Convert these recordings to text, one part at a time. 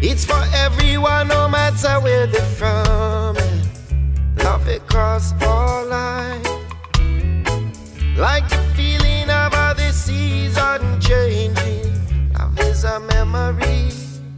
It's for everyone, no matter where they're from. Love across all lines, like the feeling of how the seas are changing. Love is a memory.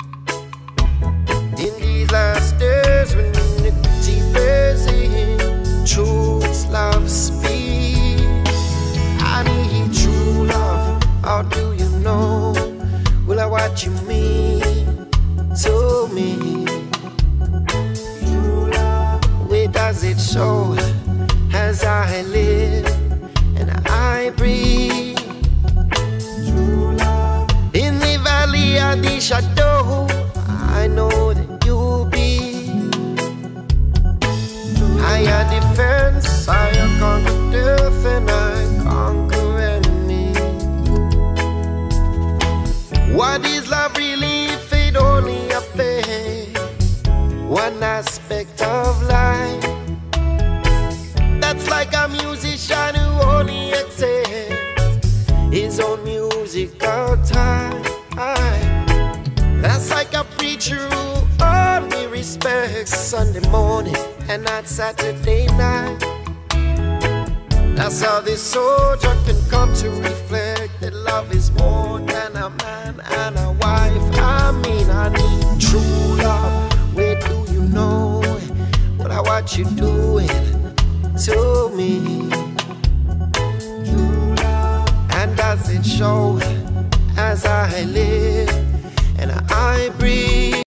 In these last days when iniquity plays in, truth's love speaks. I need true love. How do you know? Will I what you mean to me? True love. Where does it show as I live and I breathe? True love. In the valley of the shadow, I know that you'll be higher defense, higher conquer death, and I conquer enemy. What is love really if it only up there? One aspect of life. That's like a musician who only accepts his own musical time. That's like a preacher who only respects Sunday morning and not Saturday night. That's how this soldier can come to reflect that love is more than a man and a wife. I mean, I need true love. Where do you know what I watch you do?